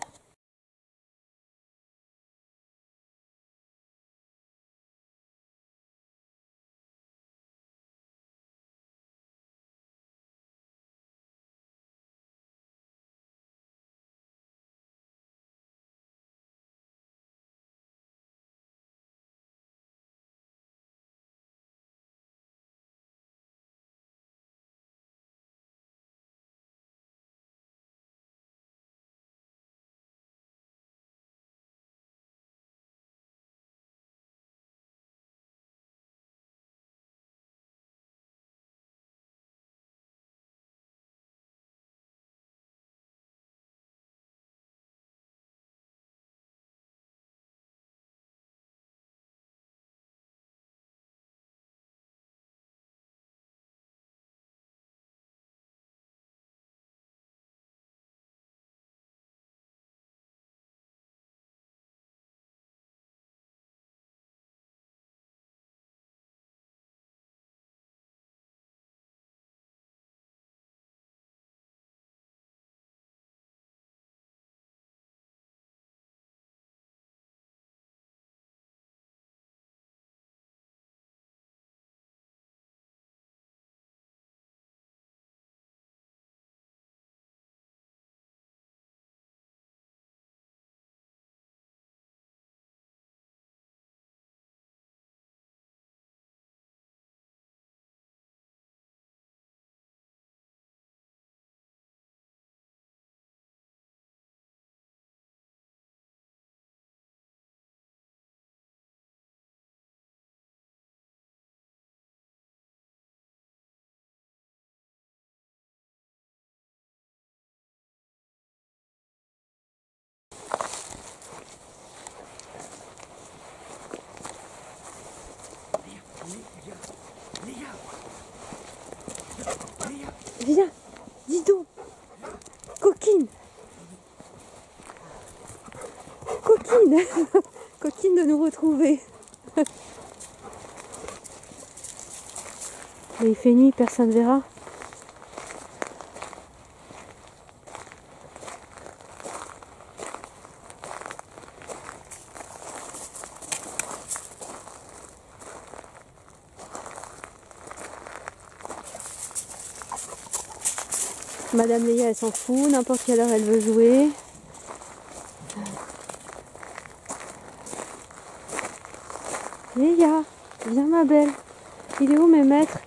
Viens, dis donc, coquine, coquine, coquine de nous retrouver. Et il fait nuit, personne ne verra. Madame Léa, elle s'en fout, n'importe quelle heure elle veut jouer. Léa, viens ma belle. Il est où mes maîtres?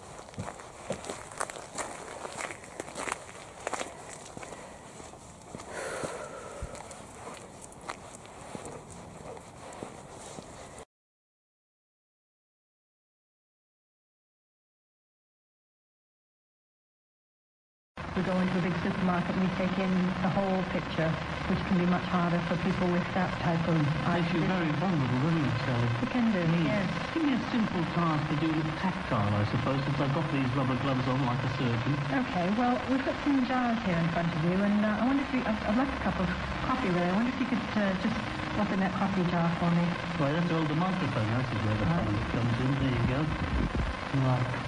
We go into a big supermarket and we take in the whole picture, which can be much harder for people with that type of eye. Makes you very vulnerable, doesn't it, Sally? It can do, yes. Give me a simple task to do with tactile, I suppose, since I've got these rubber gloves on like a surgeon. Okay, well, we've got some jars here in front of you, and uh, I wonder if you, I'd, I'd like a cup of coffee really. I wonder if you could uh, just open that coffee jar for me. Right, that's all the microphone. That's where the fun comes in. There you go. Right.